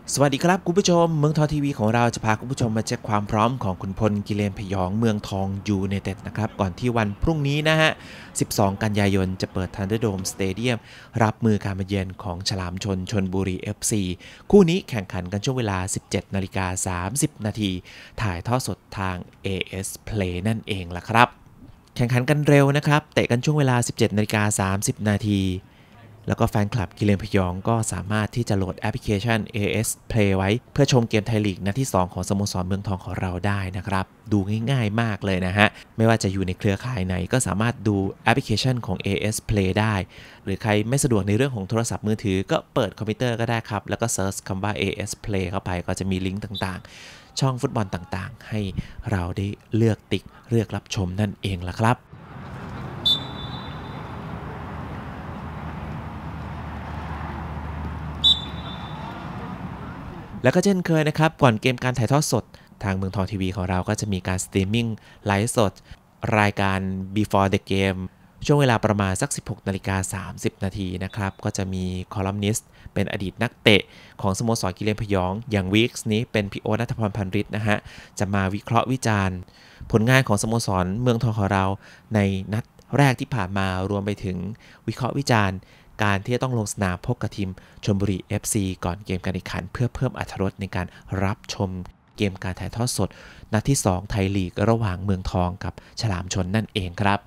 สวัสดีครับคุณผู้ชมเมืองทองทีวีของเราจะพาคุณผู้ชมมาเช็คความพร้อมของขุนพลกิเลนพยองเมืองทองยูไนเต็ดนะครับก่อนที่วันพรุ่งนี้นะฮะ12 กันยายนจะเปิดทันเดอร์โดมสเตเดียมรับมือการมาเยือนของฉลามชลบุรี FC คู่นี้แข่งขันกันช่วงเวลา 17:30 นาทีถ่ายทอดสดทาง AS Play นั่นเองล่ะครับแข่งขันกันเร็วนะครับเตะกันช่วงเวลา 17:30 นาทีแล้วก็แฟนคลับกิเลนพยองก็สามารถที่จะโหลดแอปพลิเคชัน AS Play ไว้เพื่อชมเกมไทยลีกนัดที่ 2 ของสโมสรเมืองทองของเราได้นะครับดูง่ายๆมากเลยนะฮะไม่ว่าจะอยู่ในเครือข่ายไหนก็สามารถดูแอปพลิเคชันของ AS Play ได้หรือใครไม่สะดวกในเรื่องของโทรศัพท์มือถือก็เปิดคอมพิวเตอร์ก็ได้ครับแล้วก็เซิร์ชคำว่า AS Play เข้าไปก็จะมีลิงก์ต่างๆช่องฟุตบอลต่างๆให้เราได้เลือกติ๊กเลือกรับชมนั่นเองล่ะครับแล้วก็เช่นเคยนะครับก่อนเกมการถ่ายทอดสดทางเมืองทองทีวีของเราก็จะมีการสตรีมมิ่งไลฟ์สดรายการ Before the Game ช่วงเวลาประมาณสัก 16:30 นาทีนะครับก็จะมีคอลัมนิสต์เป็นอดีตนักเตะของสโมสรกิเลนพยองอย่างวีคส์นี้เป็นพี่โอ๊ต ณัฐพร พันฤทธิ์นะฮะจะมาวิเคราะห์วิจารณ์ผลงานของสโมสรเมืองทองของเราในนัดแรกที่ผ่านมารวมไปถึงวิเคราะห์วิจารณ์การที่จะต้องลงสนามพบกับทีมชลบุรี FC ก่อนเกมการแข่งขันเพื่อเพิ่มอรรถรสในการรับชมเกมการถ่ายทอดสดนัดที่ 2 ไทยลีกระหว่างเมืองทองกับฉลามชนนั่นเองครับ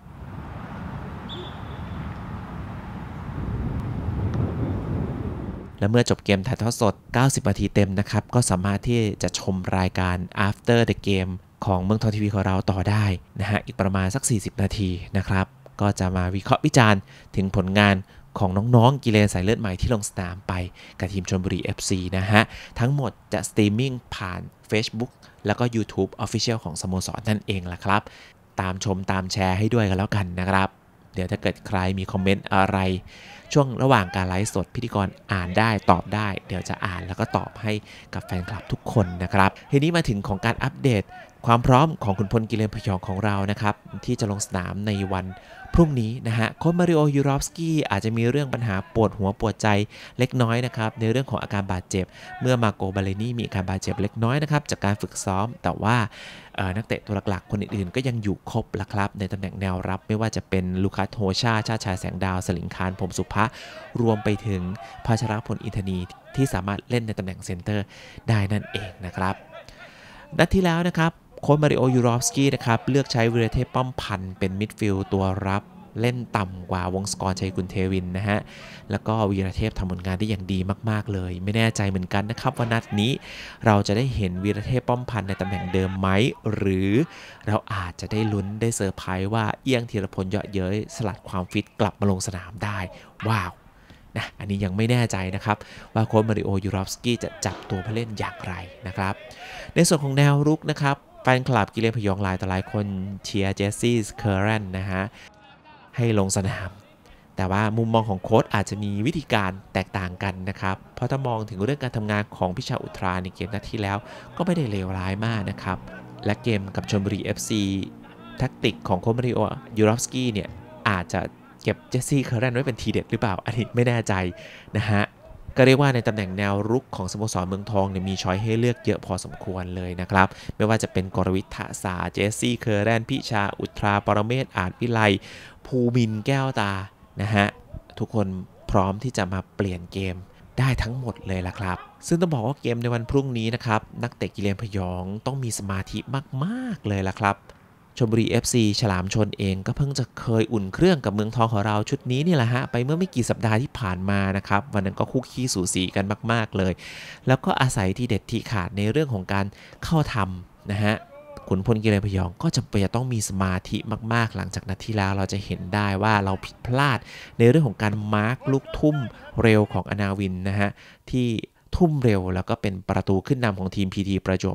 และเมื่อจบเกมถ่ายทอดสด 90 นาทีเต็มนะครับก็สามารถที่จะชมรายการ After the Game ของเมืองทองทีวีของเราต่อได้นะฮะอีกประมาณสัก 40 นาทีนะครับก็จะมาวิเคราะห์วิจารณ์ถึงผลงานของน้องๆกิเลนสายเลือดใหม่ที่ลงสนามไปกับทีมชลบุรี FC นะฮะทั้งหมดจะสตรีมมิ่งผ่าน Facebook แล้วก็ YouTube Official ของสโมสรนั่นเองล่ะครับตามชมตามแชร์ให้ด้วยกันแล้วกันนะครับเดี๋ยวถ้าเกิดใครมีคอมเมนต์อะไรช่วงระหว่างการไลฟ์สดพิธีกรอ่านได้ตอบได้เดี๋ยวจะอ่านแล้วก็ตอบให้กับแฟนคลับทุกคนนะครับทีนี้มาถึงของการอัปเดตความพร้อมของขุนพลกิเลนพยองของเรานะครับที่จะลงสนามในวันพรุ่งนี้นะฮะโค้ชมาริโอยูรอฟสกี้อาจจะมีเรื่องปัญหาปวดหัวปวดใจเล็กน้อยนะครับในเรื่องของอาการบาดเจ็บเมื่อมาโกบาเลนี่มีอาการบาดเจ็บเล็กน้อยนะครับจากการฝึกซ้อมแต่ว่านักเตะตัวหลักๆคนอื่นๆก็ยังอยู่ครบละครับในตำแหน่งแนวรับไม่ว่าจะเป็นลูคัสโฮชาชาติชายแสงดาวสลิงคารพรหมสุภะรวมไปถึงภาชรพลอินทนีที่สามารถเล่นในตำแหน่งเซนเตอร์ได้นั่นเองนะครับนัดที่แล้วนะครับโค้ชมาริโอยูรอฟสกี้นะครับเลือกใช้วีรเทพป้อมพันธ์เป็นมิดฟิลด์ตัวรับเล่นต่ำกว่าวงศกรชัยกุลเทวินนะฮะแล้วก็วีรเทพทำผลงานได้อย่างดีมากๆเลยไม่แน่ใจเหมือนกันนะครับว่านัดนี้เราจะได้เห็นวีรเทพป้อมพันธ์ในตำแหน่งเดิมไหมหรือเราอาจจะได้ลุ้นได้เซอร์ไพรส์ว่าเอี้ยงธีรพลเยาะเย้ยสลัดความฟิตกลับมาลงสนามได้ว้าวนะอันนี้ยังไม่แน่ใจนะครับว่าโค้ชมาริโอยูรอฟสกี้จะจับตัวผู้เล่นอย่างไรนะครับในส่วนของแนวรุกนะครับแฟนคลับกิเลนพยองหลายต่อหลายคนเชียร์เจสซี่เคอร์เรนนะฮะให้ลงสนามแต่ว่ามุมมองของโค้ชอาจจะมีวิธีการแตกต่างกันนะครับเพราะถ้ามองถึงเรื่องการทำงานของพิชาอุทราในเกมนัดที่แล้วก็ไม่ได้เลวร้ายมากนะครับและเกมกับชลบุรี FC แทคติกของโค้ชมาริโอยูรอฟสกี้เนี่ยอาจจะเก็บเจสซี่เคอร์เรนไว้เป็นทีเด็ดหรือเปล่าอันนี้ไม่แน่ใจนะฮะก็เรียกว่าในตำแหน่งแนวรุกของสโมสรเมืองทองเนี่ยมีช้อยให้เลือกเยอะพอสมควรเลยนะครับไม่ว่าจะเป็นกรวิทย์ทะสาเจสซี่เคอร์แรนพิชาอุทราปรเมศอาจวิไลภูมินทร์แก้วตานะฮะทุกคนพร้อมที่จะมาเปลี่ยนเกมได้ทั้งหมดเลยล่ะครับซึ่งต้องบอกว่าเกมในวันพรุ่งนี้นะครับนักเตะกิเลนพยองต้องมีสมาธิมากๆเลยล่ะครับชลบุรี FC ฉลามชนเองก็เพิ่งจะเคยอุ่นเครื่องกับเมืองทองของเราชุดนี้นี่แหละฮะไปเมื่อไม่กี่สัปดาห์ที่ผ่านมานะครับวันนั้นก็คู่ขี้สูสีกันมากๆเลยแล้วก็อาศัยที่เด็ดที่ขาดในเรื่องของการเข้าทำนะฮะขุนพลกิเลนพยองก็จะต้องมีสมาธิมากๆหลังจากนัดที่แล้วเราจะเห็นได้ว่าเราผิดพลาดในเรื่องของการมาร์คลูกทุ่มเร็วของอนาวินนะฮะที่ทุ่มเร็วแล้วก็เป็นประตูขึ้นนำของทีม PT ประจวบ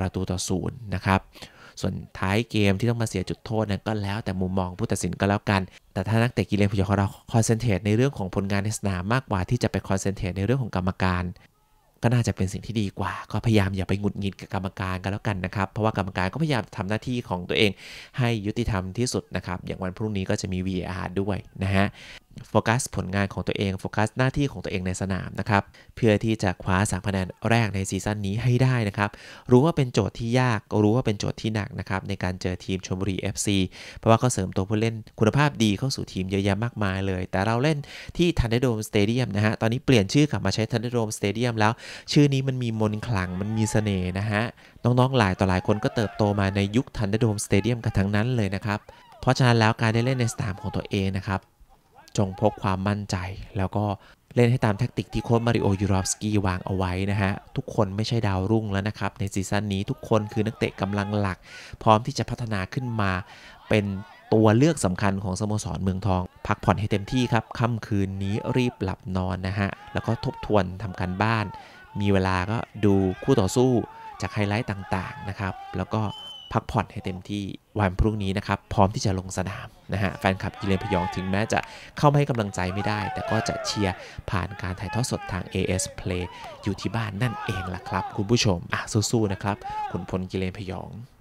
1-0นะครับส่วนท้ายเกมที่ต้องมาเสียจุดโทษนั้นก็แล้วแต่มุมมองผู้ตัดสินก็แล้วกันแต่ถ้านักเตะกิเลนพยองของเราคอนเซนเทรตในเรื่องของผลงานในสนามมากกว่าที่จะไปคอนเซนเทรตในเรื่องของกรรมการก็น่าจะเป็นสิ่งที่ดีกว่าก็พยายามอย่าไปหงุดหงิดกับกรรมการกันแล้วกันนะครับเพราะว่ากรรมการก็พยายามทำหน้าที่ของตัวเองให้ยุติธรรมที่สุดนะครับอย่างวันพรุ่งนี้ก็จะมี VAR ด้วยนะฮะโฟกัสผลงานของตัวเองโฟกัสหน้าที่ของตัวเองในสนามนะครับเพื่อที่จะคว้า3คะแนนแรกในซีซั่นนี้ให้ได้นะครับรู้ว่าเป็นโจทย์ที่ยากรู้ว่าเป็นโจทย์ที่หนักนะครับในการเจอทีมชลบุรี FC เพราะว่าเขาเสริมตัวผู้เล่นคุณภาพดีเข้าสู่ทีมเยอะแยะมากมายเลยแต่เราเล่นที่ Thunderdome Stadium นะฮะตอนนี้เปลี่ยนชื่อกลับมาใช้ Thunderdome Stadium แล้วชื่อนี้มันมีมนต์ขลังมันมีเสน่ห์นะฮะน้องๆหลายต่อหลายคนก็เติบโตมาในยุค Thunderdome Stadium กันทั้งนั้นเลยนะครับเพราะฉะนั้นแล้วการได้เล่นในสนามของตัวเองนะครับจงพกความมั่นใจแล้วก็เล่นให้ตามแทคติกที่โค้ชมาริโอยูรอฟสกี้วางเอาไว้นะฮะทุกคนไม่ใช่ดาวรุ่งแล้วนะครับในซีซั่นนี้ทุกคนคือนักเตะกำลังหลักพร้อมที่จะพัฒนาขึ้นมาเป็นตัวเลือกสำคัญของสโมสรเมืองทองพักผ่อนให้เต็มที่ครับค่ำคืนนี้รีบหลับนอนนะฮะแล้วก็ทบทวนทำการบ้านมีเวลาก็ดูคู่ต่อสู้จากไฮไลท์ต่างๆนะครับแล้วก็พักผ่อนให้เต็มที่วันพรุ่งนี้นะครับพร้อมที่จะลงสนามนะฮะแฟนคลับกิเลนพยองถึงแม้จะเข้ามาให้กำลังใจไม่ได้แต่ก็จะเชียร์ผ่านการถ่ายทอดสดทาง AS Play อยู่ที่บ้านนั่นเองล่ะครับคุณผู้ชมสู้ๆนะครับขุนพลกิเลนพยอง